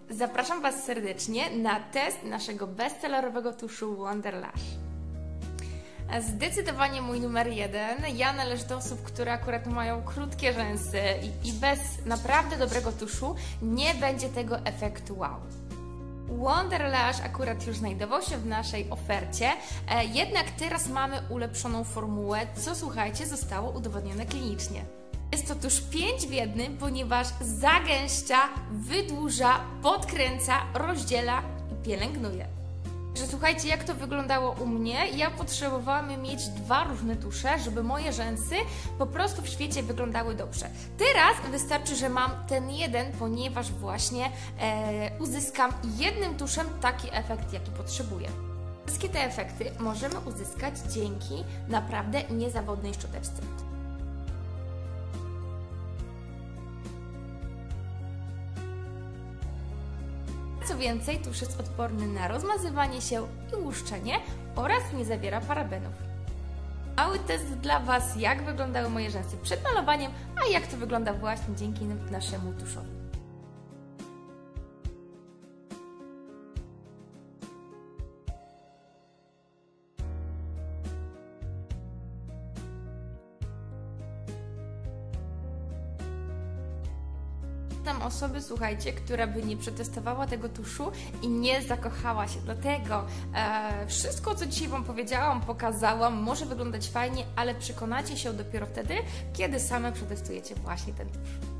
Zapraszam Was serdecznie na test naszego bestsellerowego tuszu Wonder Lash. Zdecydowanie mój numer 1. Ja należę do osób, które akurat mają krótkie rzęsy i bez naprawdę dobrego tuszu nie będzie tego efektu wow. Wonder Lash akurat już znajdował się w naszej ofercie, jednak teraz mamy ulepszoną formułę, co słuchajcie, zostało udowodnione klinicznie. Jest to tusz 5 w 1, ponieważ zagęszcza, wydłuża, podkręca, rozdziela i pielęgnuje. Że słuchajcie, jak to wyglądało u mnie, ja potrzebowałam mieć 2 różne tusze, żeby moje rzęsy po prostu w świecie wyglądały dobrze. Teraz wystarczy, że mam ten jeden, ponieważ właśnie uzyskam jednym tuszem taki efekt, jaki potrzebuję. Wszystkie te efekty możemy uzyskać dzięki naprawdę niezawodnej szczoteczce. Co więcej, tusz jest odporny na rozmazywanie się i łuszczenie oraz nie zawiera parabenów. Mały test dla Was, jak wyglądały moje rzęsy przed malowaniem, a jak to wygląda właśnie dzięki naszemu tuszowi. Znam osoby, słuchajcie, która by nie przetestowała tego tuszu i nie zakochała się. Dlatego wszystko, co dzisiaj Wam powiedziałam, pokazałam, może wyglądać fajnie, ale przekonacie się dopiero wtedy, kiedy same przetestujecie właśnie ten tusz.